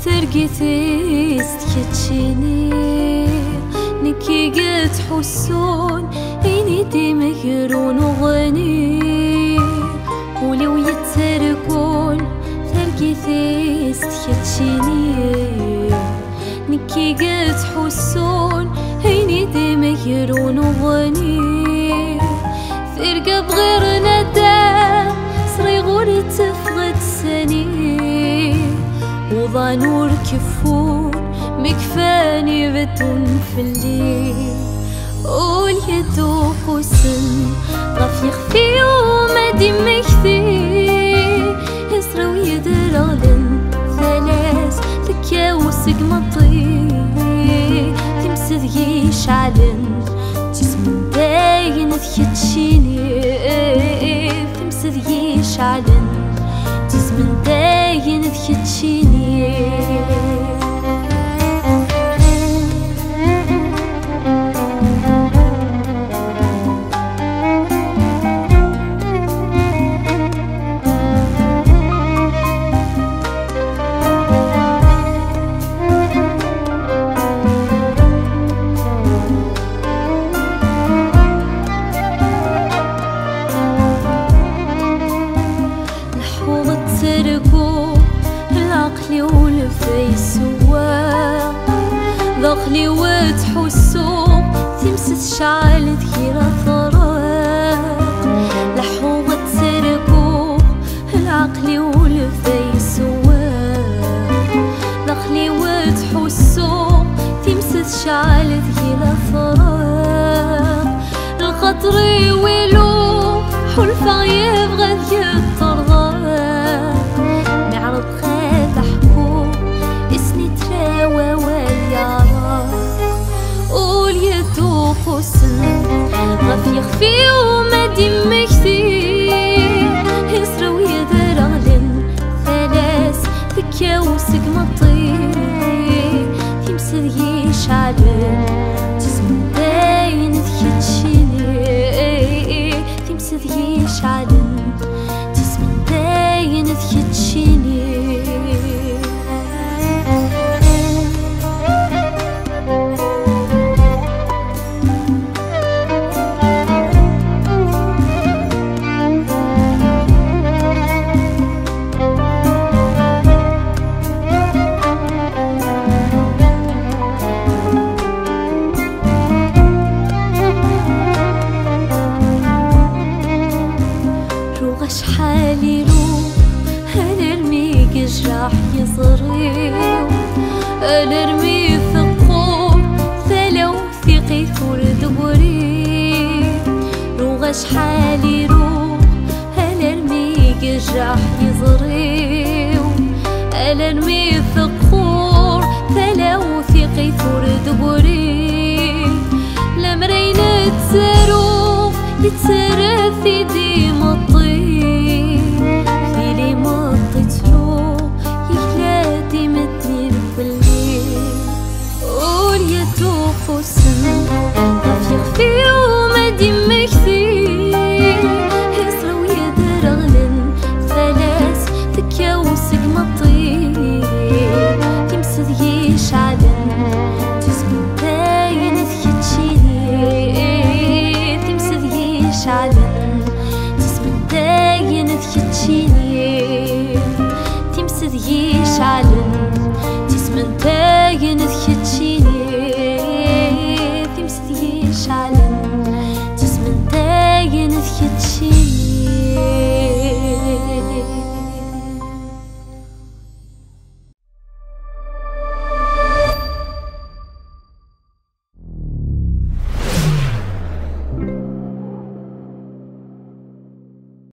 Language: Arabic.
ثرقتيست كتشيني نكي قد حسون إني دي مهرون وغني ولو يتركون ثرقتيست كتشيني نكي قد حسون إني دي مهرون وغني فرقة بغير ندى صغير تفقد سني وضع نور كفون مكفاني بدون في الليل قول يدو حسن غف يخفي وما دي مكثي هسرو يدرغلن ثلاث ذكا وسق مطي تمسد يشعلن جسم باين ذكتشيني تمسد يشعلن جسم باين ذكتشيني العقل والفي سوا ذقلي وتحسو تمسس شعل ذكيرة ثراق لحوغة تركو العقل والفي سوا ذقلي وتحسو تمسس شعل ذكيرة ثراق الخطر ويلو حلفة يبغى ذكي الطرغاق معرض خاف حكوم اسني تراوى واليارق قول يدو حسن غف يخفي وما دي مكثي هسرو يدرغلن ثلاث ذكا وسق مطي تمسد يشعلن جسم باين ذكتشيني تمسد يشعلن جسم باين ذكتشيني شحال يروح أنا ارمي جراح يصريو أنا ارمي ثقوب ثلو ثقي ثور دبري روغ شحال يروح أنا ارمي جراح يصريو أنا ارمي ثقور ثلو ثقي ثور دبري لمرين تسرو